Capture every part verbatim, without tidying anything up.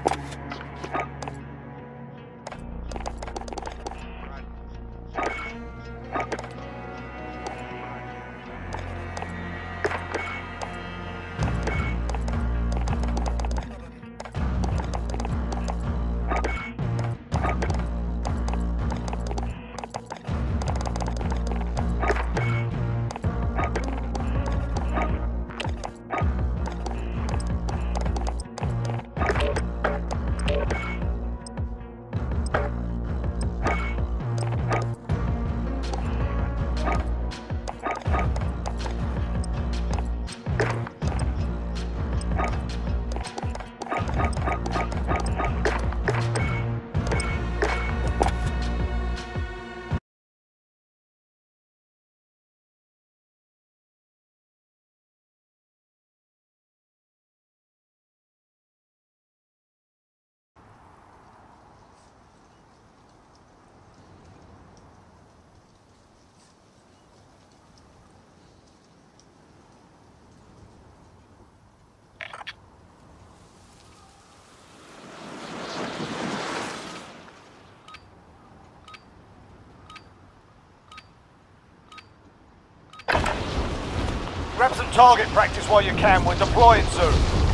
Grab some target practice while you can. We're deploying soon.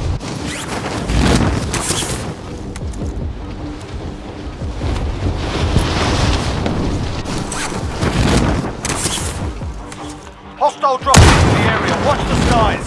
Hostile dropping into the area. Watch the skies.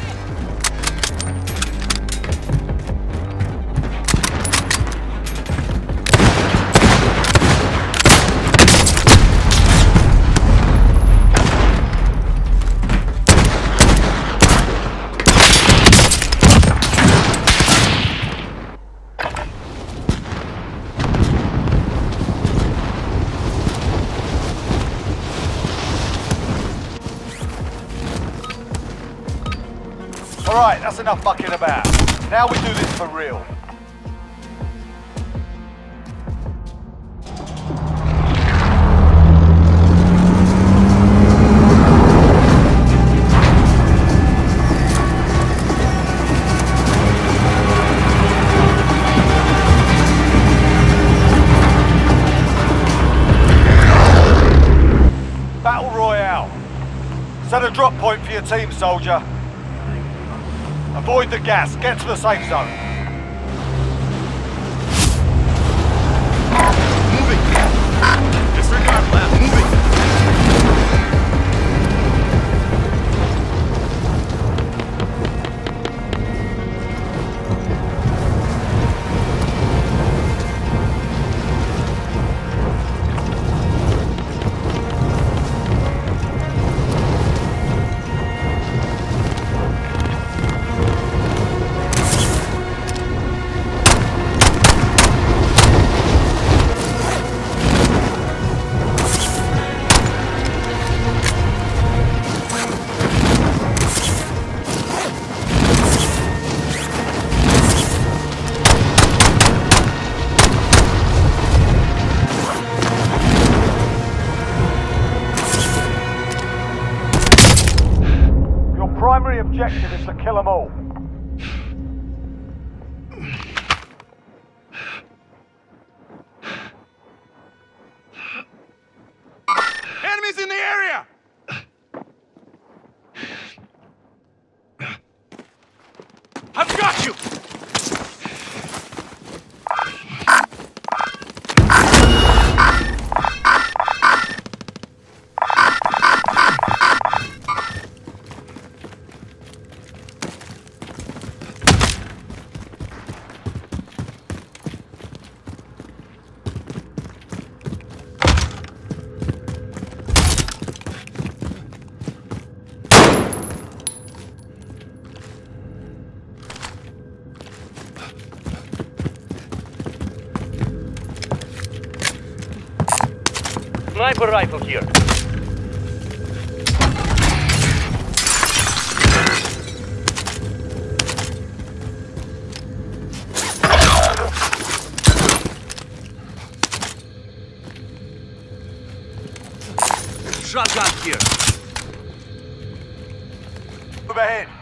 Alright, that's enough fucking about. Now we do this for real. Battle Royale. Set a drop point for your team, soldier. Avoid the gas. Get to the safe zone. Moving. Disregard left. Moving. Primary objective is to kill them all. Enemies in the area! I've got you! Sniper rifle here. Shotgun here. Move ahead.